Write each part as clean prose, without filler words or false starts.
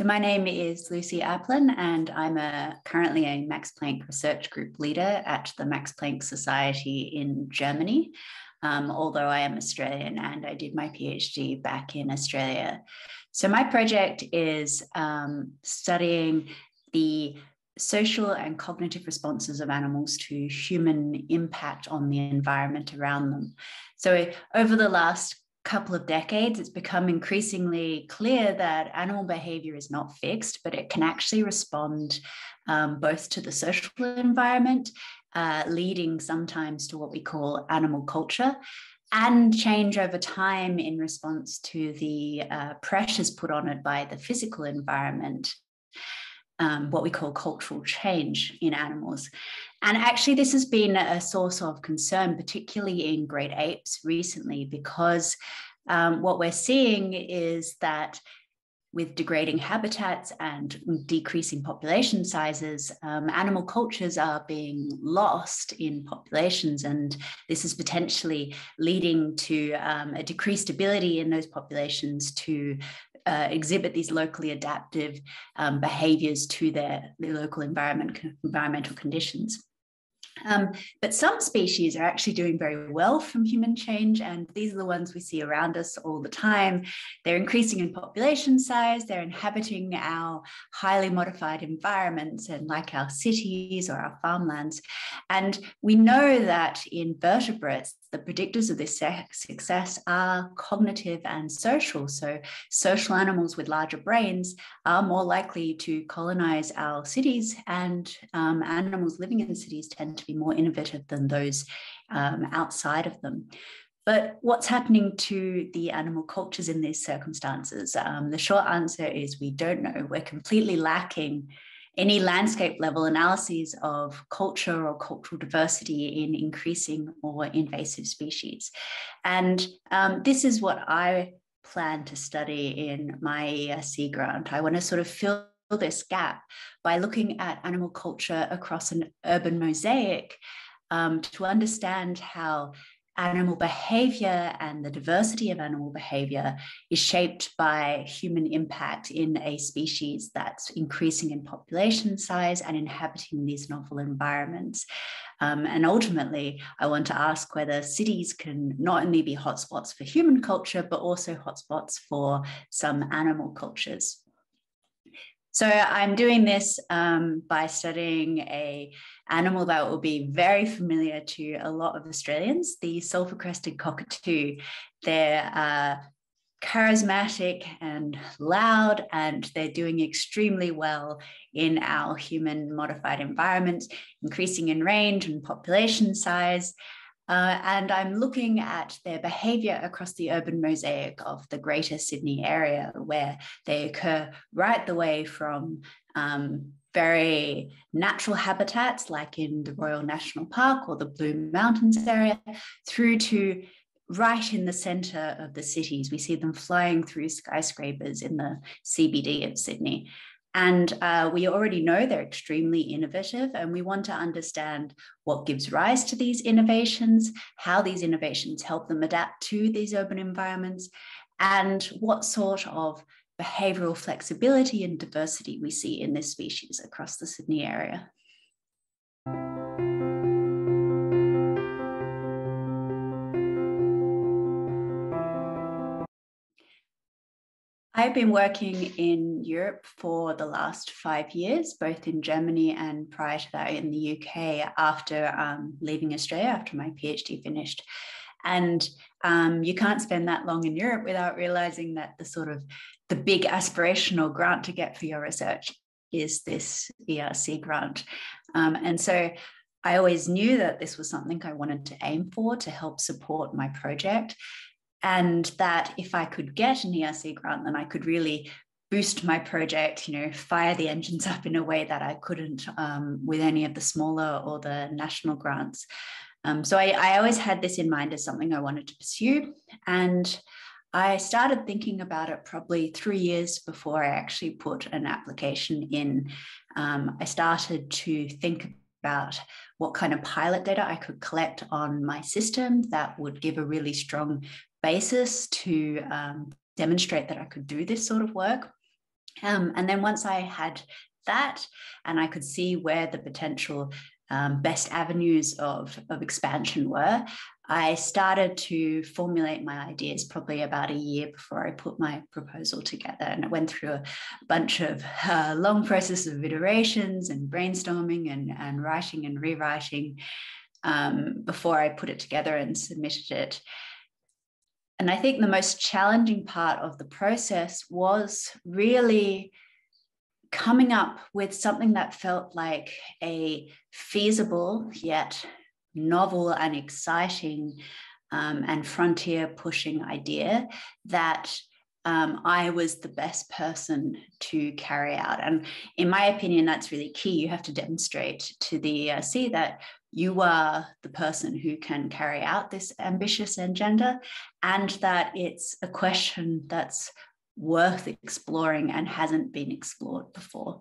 my name is Lucy Aplin, and I'm currently a Max Planck Research Group leader at the Max Planck Society in Germany, although I am Australian and I did my PhD back in Australia. So my project is studying the social and cognitive responses of animals to human impact on the environment around them. So over the last couple of decades, it's become increasingly clear that animal behavior is not fixed, but it can actually respond both to the social environment, leading sometimes to what we call animal culture, and change over time in response to the pressures put on it by the physical environment. What we call cultural change in animals. And actually, this has been a source of concern, particularly in great apes recently, because what we're seeing is that with degrading habitats and decreasing population sizes, animal cultures are being lost in populations, and this is potentially leading to a decreased ability in those populations to exhibit these locally adaptive behaviours to their local environmental conditions. But some species are actually doing very well from human change, and these are the ones we see around us all the time. They're increasing in population size, they're inhabiting our highly modified environments and like our cities or our farmlands. And we know that in vertebrates, the predictors of this success are cognitive and social. So social animals with larger brains are more likely to colonize our cities, and animals living in cities tend to be more innovative than those outside of them. But what's happening to the animal cultures in these circumstances? The short answer is we don't know. We're completely lacking any landscape level analyses of culture or cultural diversity in increasing or invasive species. And this is what I plan to study in my ERC grant. I want to sort of fill this gap by looking at animal culture across an urban mosaic to understand how animal behavior and the diversity of animal behavior is shaped by human impact in a species that's increasing in population size and inhabiting these novel environments. And ultimately, I want to ask whether cities can not only be hotspots for human culture, but also hotspots for some animal cultures. So I'm doing this by studying an animal that will be very familiar to a lot of Australians, the sulphur-crested cockatoo. They're charismatic and loud, and they're doing extremely well in our human-modified environments, increasing in range and population size. And I'm looking at their behaviour across the urban mosaic of the Greater Sydney area, where they occur right the way from very natural habitats like in the Royal National Park or the Blue Mountains area, through to right in the centre of the cities. We see them flying through skyscrapers in the CBD of Sydney. And we already know they're extremely innovative, and we want to understand what gives rise to these innovations, how these innovations help them adapt to these urban environments, and what sort of behavioural flexibility and diversity we see in this species across the Sydney area. I've been working in Europe for the last 5 years, both in Germany and prior to that in the UK after leaving Australia, after my PhD finished. And you can't spend that long in Europe without realizing that the big aspirational grant to get for your research is this ERC grant. And so I always knew that this was something I wanted to aim for to help support my project. And that if I could get an ERC grant, then I could really boost my project, fire the engines up in a way that I couldn't with any of the smaller or the national grants. So I always had this in mind as something I wanted to pursue. And I started thinking about it probably 3 years before I actually put an application in. I started to think about what kind of pilot data I could collect on my system that would give a really strong basis to demonstrate that I could do this sort of work. And then once I had that and I could see where the potential best avenues of expansion were, I started to formulate my ideas probably about a year before I put my proposal together. And I went through a bunch of long process of iterations and brainstorming and writing and rewriting before I put it together and submitted it. And I think the most challenging part of the process was really coming up with something that felt like a feasible yet novel and exciting and frontier pushing idea that I was the best person to carry out. And in my opinion, that's really key. You have to demonstrate to the ERC that you are the person who can carry out this ambitious agenda, and that it's a question that's worth exploring and hasn't been explored before.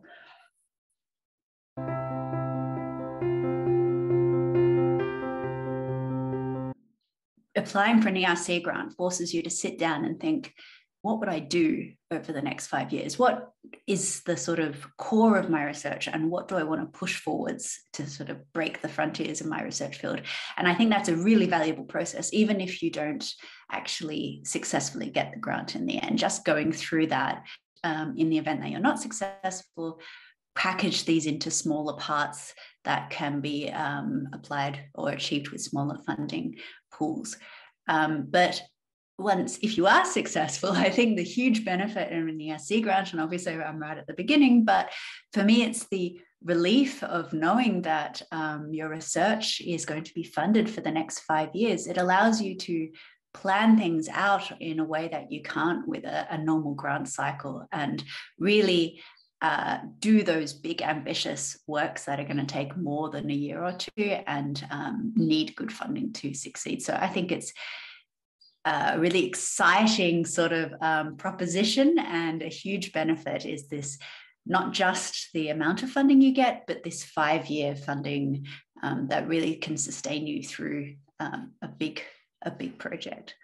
Applying for an ERC grant forces you to sit down and think, what would I do over the next 5 years? What is the sort of core of my research, and what do I want to push forwards to sort of break the frontiers in my research field? And I think that's a really valuable process, even if you don't actually successfully get the grant in the end. Just going through that in the event that you're not successful, package these into smaller parts that can be applied or achieved with smaller funding pools. But if you are successful, I think the huge benefit in an ERC grant, and obviously I'm right at the beginning, but for me, it's the relief of knowing that your research is going to be funded for the next 5 years. It allows you to plan things out in a way that you can't with a normal grant cycle, and really do those big ambitious works that are going to take more than a year or two and need good funding to succeed. So I think it's a really exciting sort of proposition, and a huge benefit is this, not just the amount of funding you get, but this 5-year funding that really can sustain you through a big project.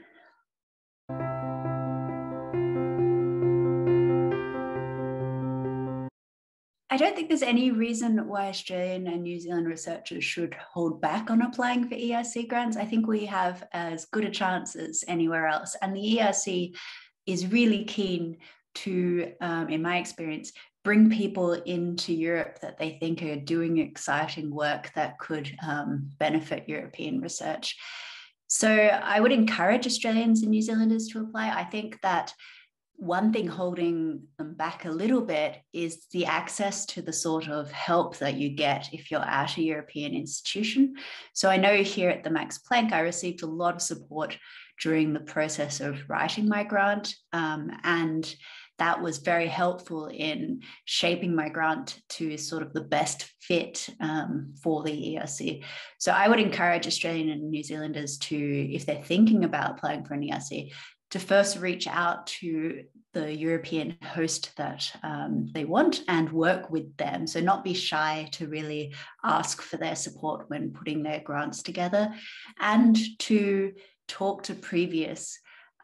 I don't think there's any reason why Australian and New Zealand researchers should hold back on applying for ERC grants. I think we have as good a chance as anywhere else. And the ERC is really keen to, in my experience, bring people into Europe that they think are doing exciting work that could benefit European research. So I would encourage Australians and New Zealanders to apply. I think that one thing holding them back a little bit is the access to the sort of help that you get if you're at a European institution. So I know here at the Max Planck, I received a lot of support during the process of writing my grant, and that was very helpful in shaping my grant to sort of the best fit for the ERC. So I would encourage Australian and New Zealanders to, if they're thinking about applying for an ERC, to first reach out to the European host that they want and work with them. So not be shy to really ask for their support when putting their grants together, and to talk to previous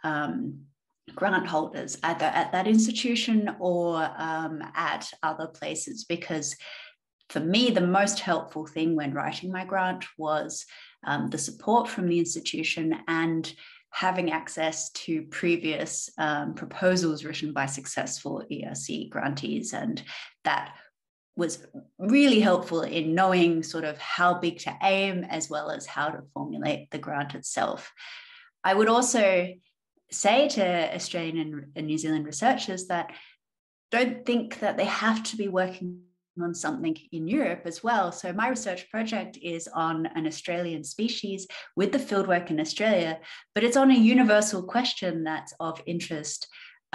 grant holders either at that institution or at other places. Because for me, the most helpful thing when writing my grant was the support from the institution and having access to previous proposals written by successful ERC grantees. And that was really helpful in knowing sort of how big to aim, as well as how to formulate the grant itself. I would also say to Australian and New Zealand researchers that don't think that they have to be working on something in Europe as well. So my research project is on an Australian species with the fieldwork in Australia, but it's on a universal question that's of interest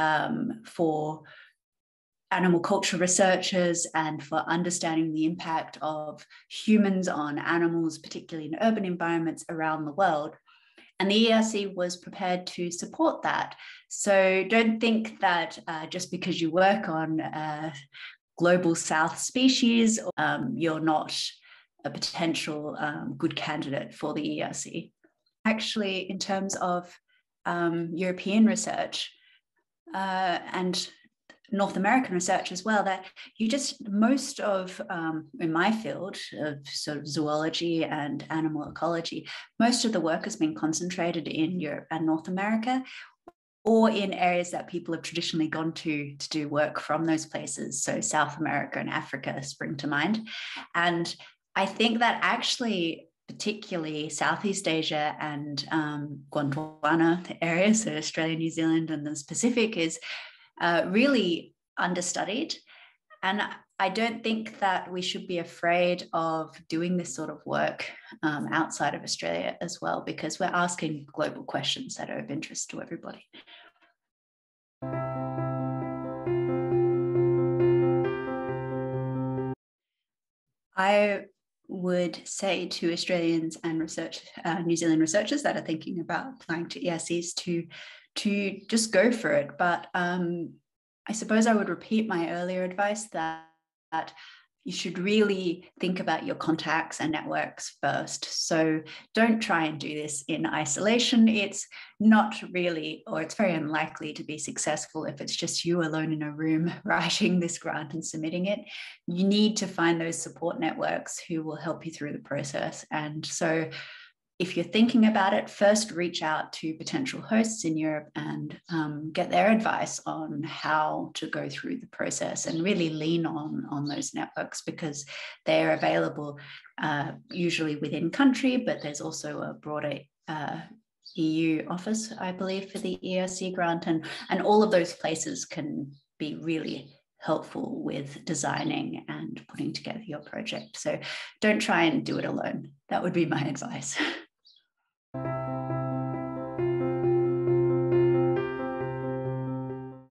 for animal culture researchers and for understanding the impact of humans on animals, particularly in urban environments around the world. And the ERC was prepared to support that. So don't think that just because you work on global south species, you're not a potential good candidate for the ERC. Actually, in terms of European research, and North American research as well, that most of, in my field of sort of zoology and animal ecology, most of the work has been concentrated in Europe and North America, or in areas that people have traditionally gone to do work from those places. So South America and Africa spring to mind. And I think that actually, particularly Southeast Asia and Gondwana areas, so Australia, New Zealand, and the Pacific, is really understudied. And I don't think that we should be afraid of doing this sort of work outside of Australia as well, because we're asking global questions that are of interest to everybody. I would say to Australians and New Zealand researchers that are thinking about applying to ERCs to just go for it. But I suppose I would repeat my earlier advice that you should really think about your contacts and networks first. So don't try and do this in isolation. It's not really, or it's very unlikely to be successful if it's just you alone in a room writing this grant and submitting it. You need to find those support networks who will help you through the process. And so if you're thinking about it, first reach out to potential hosts in Europe and get their advice on how to go through the process, and really lean on those networks, because they're available usually within country, but there's also a broader EU office, I believe, for the ERC grant, and all of those places can be really helpful with designing and putting together your project. So don't try and do it alone. That would be my advice.